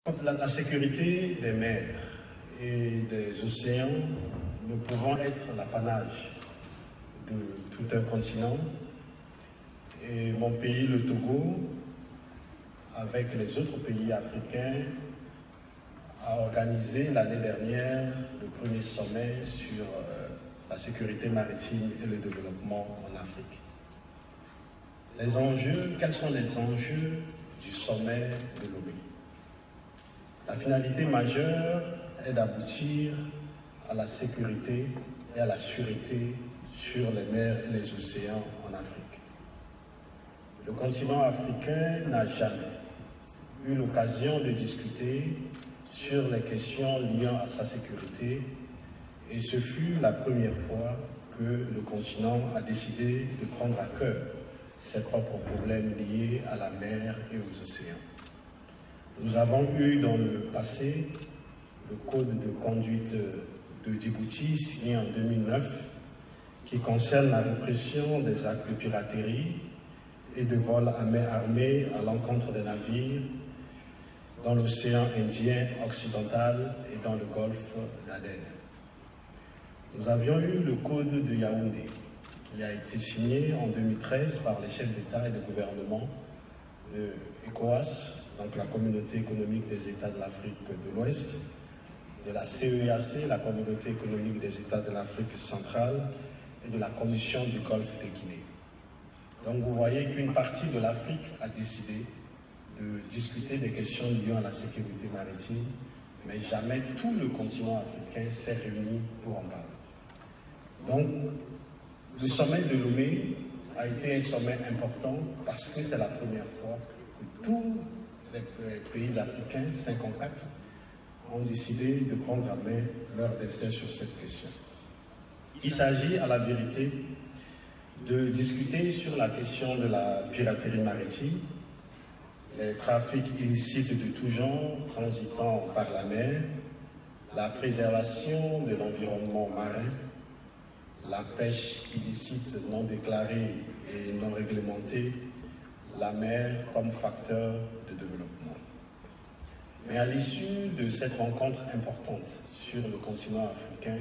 La sécurité des mers et des océans ne pouvant être l'apanage de tout un continent, et mon pays, le Togo, avec les autres pays africains, a organisé l'année dernière le premier sommet sur la sécurité maritime et le développement en Afrique. Les enjeux, quels sont les enjeux du sommet de Lomé? La finalité majeure est d'aboutir à la sécurité et à la sûreté sur les mers et les océans en Afrique. Le continent africain n'a jamais eu l'occasion de discuter sur les questions liant à sa sécurité, et ce fut la première fois que le continent a décidé de prendre à cœur ses propres problèmes liés à la mer et aux océans. Nous avons eu dans le passé le code de conduite de Djibouti signé en 2009 qui concerne la répression des actes de piraterie et de vol à main armée à l'encontre des navires dans l'océan Indien occidental et dans le golfe d'Aden. Nous avions eu le code de Yaoundé qui a été signé en 2013 par les chefs d'État et de gouvernement de ECOWAS, donc la Communauté économique des États de l'Afrique de l'Ouest, de la CEEAC, la Communauté économique des États de l'Afrique centrale, et de la Commission du Golfe de Guinée. Donc vous voyez qu'une partie de l'Afrique a décidé de discuter des questions liées à la sécurité maritime, mais jamais tout le continent africain s'est réuni pour en parler. Donc le sommet de Lomé a été un sommet important parce que c'est la première fois que tous les pays africains, 54, ont décidé de prendre à main leur destin sur cette question. Il s'agit à la vérité de discuter sur la question de la piraterie maritime, les trafics illicites de tout genre transitant par la mer, la préservation de l'environnement marin, la pêche illicite non déclarée et non réglementée, la mer comme facteur de développement. Mais à l'issue de cette rencontre importante sur le continent africain,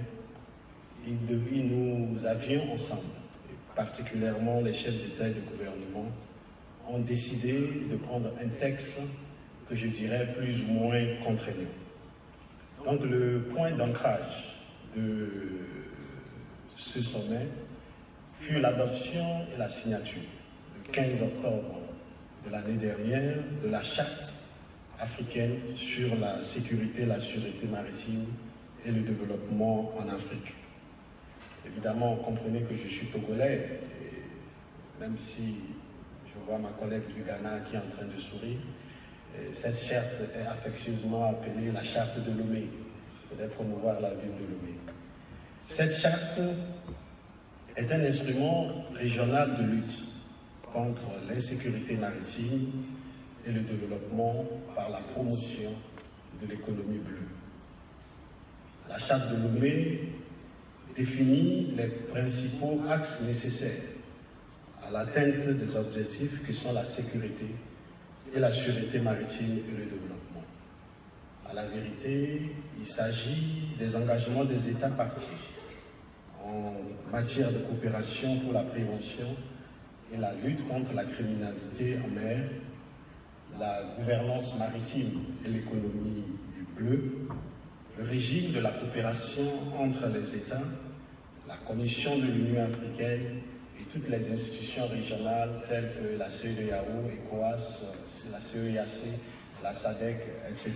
nous avions ensemble, et particulièrement les chefs d'État et de gouvernement, ont décidé de prendre un texte que je dirais plus ou moins contraignant. Donc le point d'ancrage de ce sommet fut l'adoption et la signature, le 15 octobre de l'année dernière, de la charte africaine sur la sécurité, la sûreté maritime et le développement en Afrique. Évidemment, comprenez que je suis togolais, et même si je vois ma collègue du Ghana qui est en train de sourire, cette charte est affectueusement appelée la charte de Lomé. Il faudrait promouvoir la ville de Lomé. Cette charte est un instrument régional de lutte contre l'insécurité maritime et le développement par la promotion de l'économie bleue. La charte de Lomé définit les principaux axes nécessaires à l'atteinte des objectifs que sont la sécurité et la sûreté maritime et le développement. À la vérité, il s'agit des engagements des États parties en matière de coopération pour la prévention et la lutte contre la criminalité en mer, la gouvernance maritime et l'économie bleue, le régime de la coopération entre les États, la Commission de l'Union africaine et toutes les institutions régionales telles que la CEDEAO, ECOWAS, la CEEAC, la SADC, etc.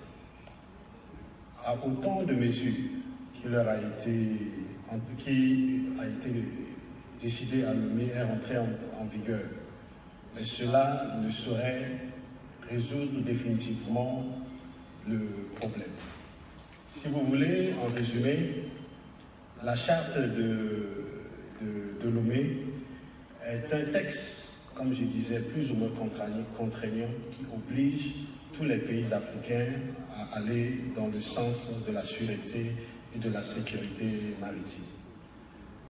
À autant de mesures qui a été décidé à Lomé et rentrer en vigueur. Mais cela ne saurait résoudre définitivement le problème. Si vous voulez, en résumé, la charte de Lomé est un texte, comme je disais, plus ou moins contraignant, qui oblige tous les pays africains à aller dans le sens de la sûreté et de la sécurité maritime.